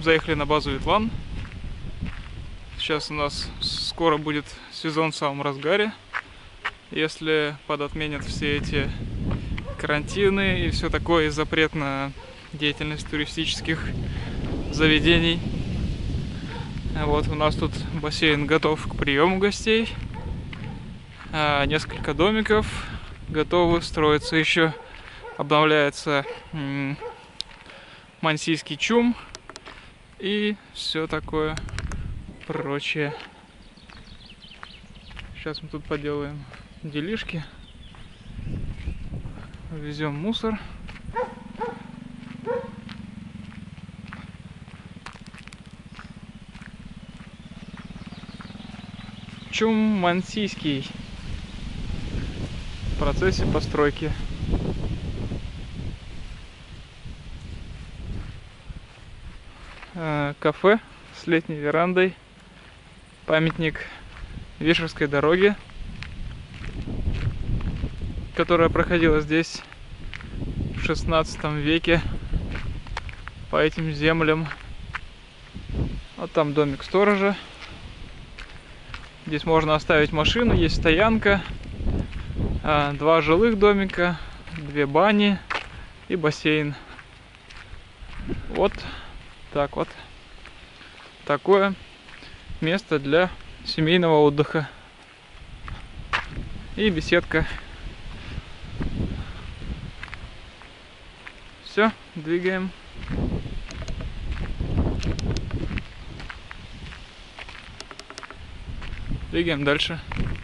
заехали на базу Ветлан. Сейчас у нас скоро будет сезон в самом разгаре. Если подотменят все эти карантины и все такое, и запрет на деятельность туристических заведений. Вот у нас тут бассейн готов к приему гостей. Несколько домиков готовы, строится еще, обновляется Мансийский чум и все такое прочее. Сейчас мы тут поделаем делишки, везем мусор. Чум Мансийский в процессе постройки. Кафе с летней верандой, памятник Вишерской дороге, которая проходила здесь в 16 веке по этим землям. Вот там домик сторожа. Здесь можно оставить машину, есть стоянка, 2 жилых домика, 2 бани и бассейн. Вот так вот. Такое место для семейного отдыха. И беседка. Все, двигаем. Двигаем дальше.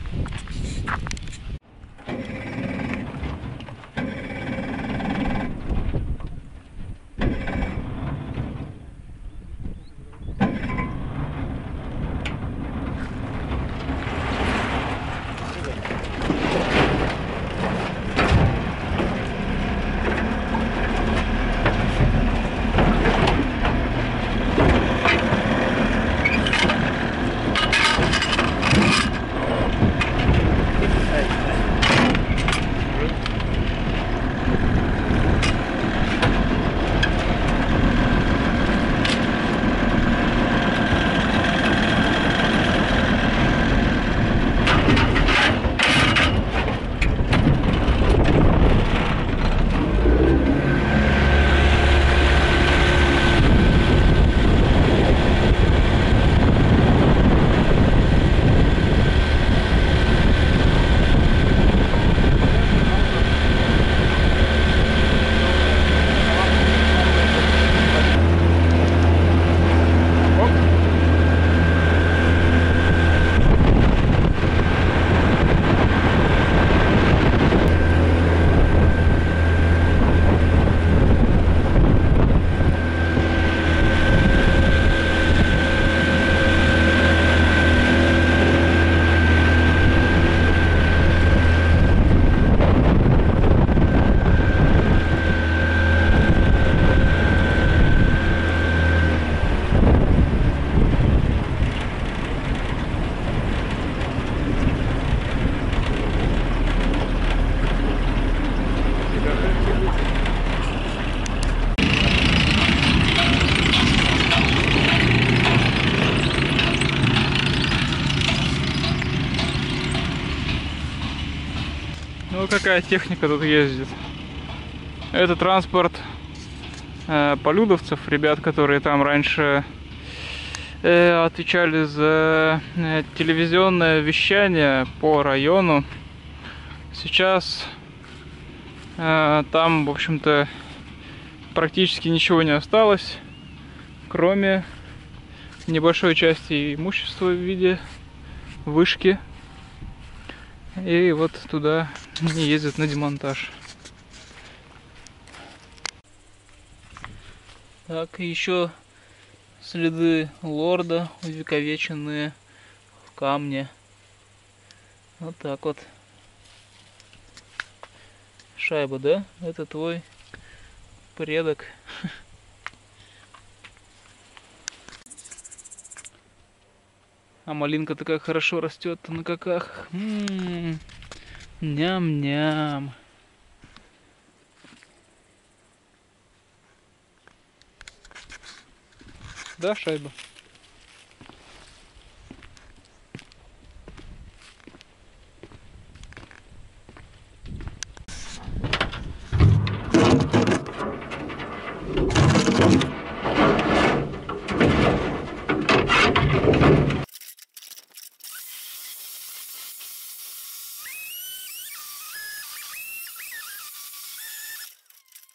Ну какая техника тут ездит? Это транспорт полюдовцев, ребят, которые там раньше отвечали за телевизионное вещание по району. Сейчас там, в общем-то, практически ничего не осталось, кроме небольшой части имущества в виде вышки. И вот туда не ездят на демонтаж. Так, и еще следы лорда, увековеченные в камне. Вот так вот. Шайба, да? Это твой предок. А малинка такая хорошо растет на каках. Ням-ням. Да, шайба?